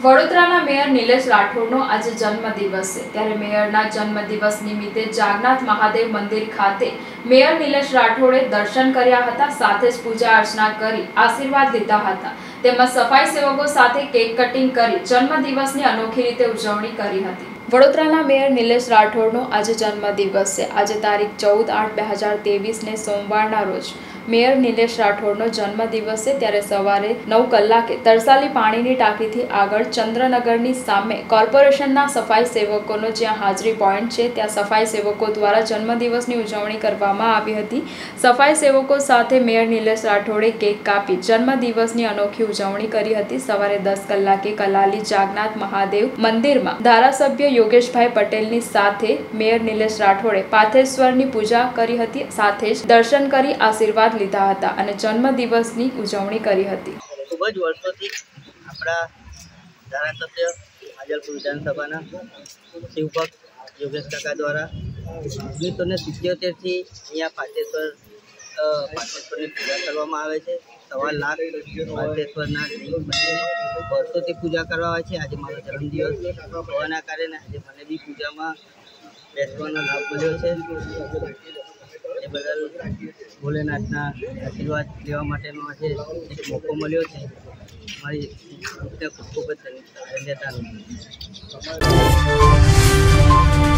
વડોદરાના મેયર નિલેશ રાઠોડનો આજે જન્મદિવસ છે, ત્યારે મેયરના જન્મદિવસ નિમિત્તે જાગનાથ મહાદેવ મંદિર ખાતે મેયર નિલેશ રાઠોડે દર્શન કર્યા હતા, સાથે જ પૂજા અર્ચના કરી આશીર્વાદ લીધા હતા. તેમજ સફાઈ સેવકો સાથે કેક કટિંગ કરી જન્મદિવસની અનોખી રીતે ઉજવણી કરી હતી. વડોદરાના મેયર નિલેશ રાઠોડનો આજે જન્મદિવસ છે. આજે તારીખ 14/8/2023ને સોમવારના રોજ મેયર નિલેશ રાઠોડનો જન્મદિવસ છે, ત્યારે સવારે 9 કલાકે તરસાલી પાણીની ટાંકીથી આગળ ચંદ્રનગરની સામે કોર્પોરેશનના સફાઈ સેવકોનો જ્યાં હાજરી પોઈન્ટ છે, ત્યાં સફાઈ સેવકો દ્વારા જન્મદિવસની ઉજવણી કરવામાં આવી હતી. સફાઈ સેવકો સાથે મેયર નિલેશ રાઠોડે કેક કાપી જન્મદિવસની અનોખી ઉજવણી કરી હતી. સવારે 10 કલાકે કલાલી જાગનાથ મહાદેવ મંદિરમાં ધારાસભ્ય યોગેશભાઈ પટેલની સાથે મેયર નિલેશ રાઠોડે પાથેશ્વરની પૂજા કરી હતી, સાથે જ દર્શન કરી આશીર્વાદ લીધા હતા અને જન્મદિવસની ઉજવણી કરી હતી. ખૂબ જ વર્ષોથી આપણા ધારાસભ્ય હાજલપુર વિધાનસભાના શિવભક્ત યોગેશ કાકા દ્વારા 1977થી અહીંયા પાથેશ્વરની પૂજા કરવામાં આવે છે. 1.25 લાખ પાથેશ્વરના વર્ષોથી પૂજા કરવા આવે છે. આજે મારો જન્મદિવસ હોવાના કારણે આજે મને બી પૂજામાં બેસવાનો લાભ મળ્યો છે. એ બદલ ભોલેનાથના આશીર્વાદ લેવા માટેનો આજે એક મોકો મળ્યો છે. મારી ખૂબ જ ધન્યતા.